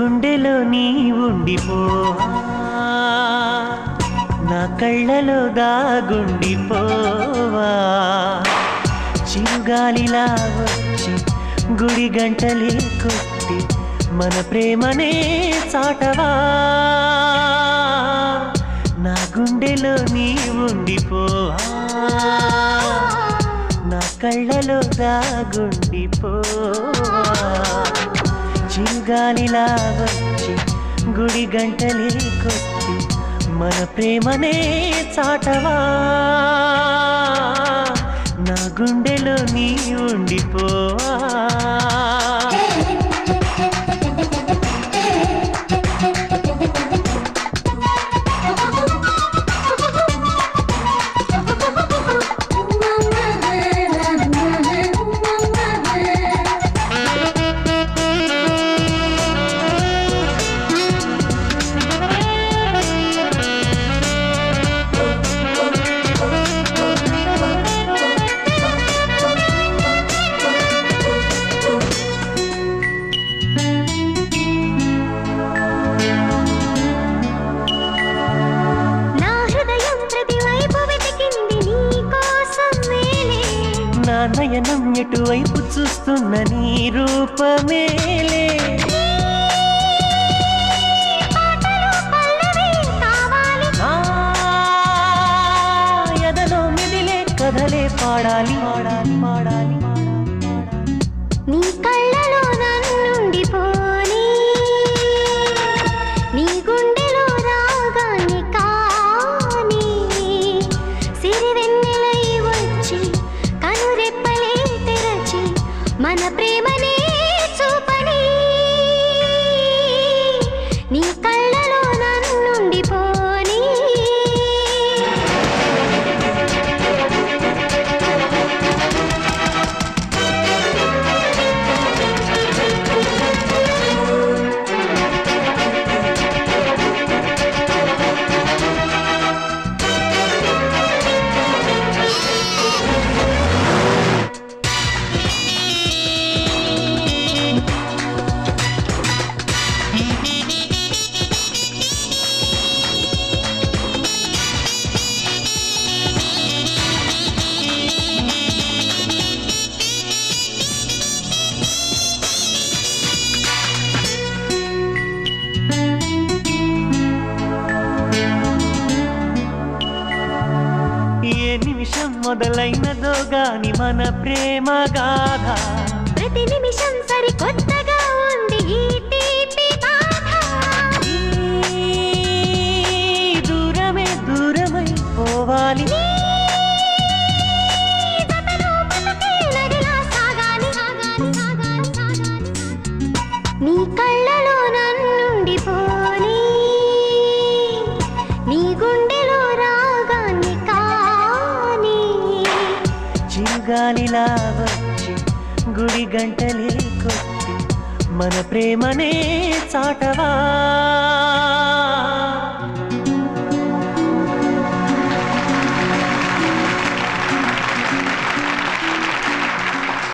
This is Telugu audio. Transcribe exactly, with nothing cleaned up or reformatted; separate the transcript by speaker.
Speaker 1: గుండెలో నీ ఉండిపోవా నా కళ్ళలో దాగుండిపోవా చిరుగాలిలా వచ్చి గుడి గంటలే కొట్టి మన ప్రేమనే చాటవా నా గుండెలో నీ ఉండిపోవా నా కళ్ళలో దాగుండిపోవా చిరుగాలిలా వచ్చి గుడి గంటలే కొట్టి మన ప్రేమనే చాటవా నా గుండెలో నీ ఉండిపోవా నయనం ఎటువైపు చూస్తున్న నీ రూపమేలే ఎదలో మిదిలే కథలే పాడాలి పాడాలి పాడాలి
Speaker 2: నీ కళ్ళలో నన్నుండిపోని నీ గుండెలో రాగాన్ని కాని సిరివెన్నెలై వచ్చి కనురెప్పలే తెరచి మన ప్రేమనే చూపని నీ కళ్ళలో నన్నుండిపోని
Speaker 1: మొదలైనదో గాని మన ప్రేమ గాథ
Speaker 2: ప్రతి నిమిషం సరికొత్తగా ఉంది ఈ తీపి బాధ
Speaker 1: దూరమే దూరమై పోవాలి
Speaker 2: నీ కళ్ళలో నన్నుండిపోని నీ గుండెలో రాగాన్ని కాని
Speaker 1: చిరుగాలిలా వచ్చి గుడి గంటలే కొట్టి మన ప్రేమనే చాటవా